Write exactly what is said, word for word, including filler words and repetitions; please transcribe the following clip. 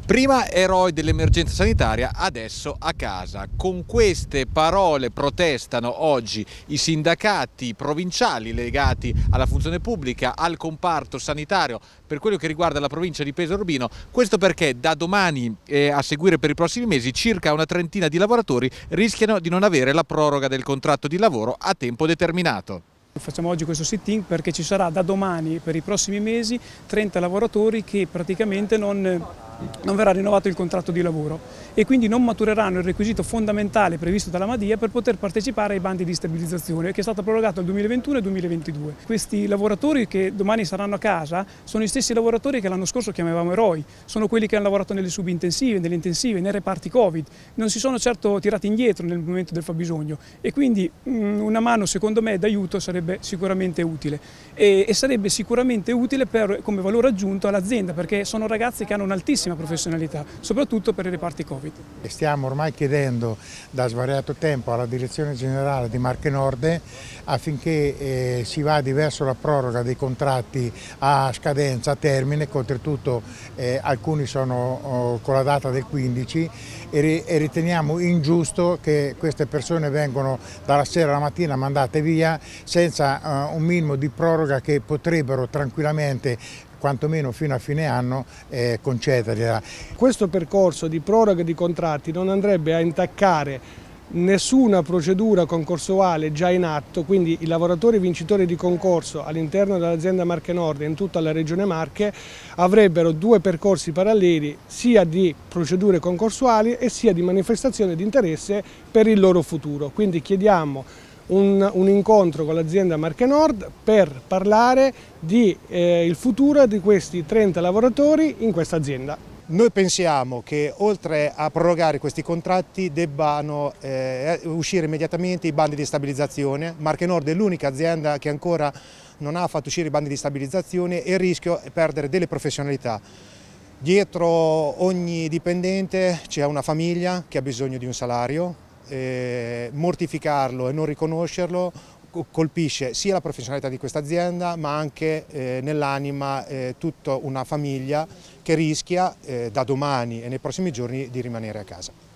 Prima eroi dell'emergenza sanitaria, adesso a casa. Con queste parole protestano oggi i sindacati provinciali legati alla funzione pubblica, al comparto sanitario per quello che riguarda la provincia di Pesaro Urbino. Questo perché da domani e a seguire per i prossimi mesi circa una trentina di lavoratori rischiano di non avere la proroga del contratto di lavoro a tempo determinato. Facciamo oggi questo sit-in perché ci sarà da domani per i prossimi mesi trenta lavoratori che praticamente non, non verrà rinnovato il contratto di lavoro e quindi non matureranno il requisito fondamentale previsto dalla Madia per poter partecipare ai bandi di stabilizzazione che è stato prorogato al duemilaventuno e duemilaventidue. Questi lavoratori che domani saranno a casa sono gli stessi lavoratori che l'anno scorso chiamavamo eroi, sono quelli che hanno lavorato nelle subintensive, nelle intensive, nei reparti Covid, non si sono certo tirati indietro nel momento del fabbisogno e quindi mh, una mano secondo me d'aiuto sarebbe sicuramente utile e, e sarebbe sicuramente utile per, come valore aggiunto all'azienda perché sono ragazzi che hanno un'altissima professionalità, soprattutto per i reparti Covid. Stiamo ormai chiedendo da svariato tempo alla Direzione Generale di Marche Nord affinché eh, si vada verso la proroga dei contratti a scadenza, a termine, che oltretutto eh, alcuni sono oh, con la data del quindici e, e riteniamo ingiusto che queste persone vengono dalla sera alla mattina mandate via senza uh, un minimo di proroga che potrebbero tranquillamente quantomeno fino a fine anno eh, concedergliela. Questo percorso di proroga di contratti non andrebbe a intaccare nessuna procedura concorsuale già in atto, quindi i lavoratori vincitori di concorso all'interno dell'azienda Marche Nord e in tutta la regione Marche avrebbero due percorsi paralleli sia di procedure concorsuali e sia di manifestazione di interesse per il loro futuro. Quindi chiediamo Un, un incontro con l'azienda Marche Nord per parlare di eh, il futuro di questi trenta lavoratori in questa azienda. Noi pensiamo che oltre a prorogare questi contratti debbano eh, uscire immediatamente i bandi di stabilizzazione. Marche Nord è l'unica azienda che ancora non ha fatto uscire i bandi di stabilizzazione e il rischio è perdere delle professionalità. Dietro ogni dipendente c'è una famiglia che ha bisogno di un salario. Eh, mortificarlo e non riconoscerlo colpisce sia la professionalità di questa azienda ma anche eh, nell'anima eh, tutta una famiglia che rischia eh, da domani e nei prossimi giorni di rimanere a casa.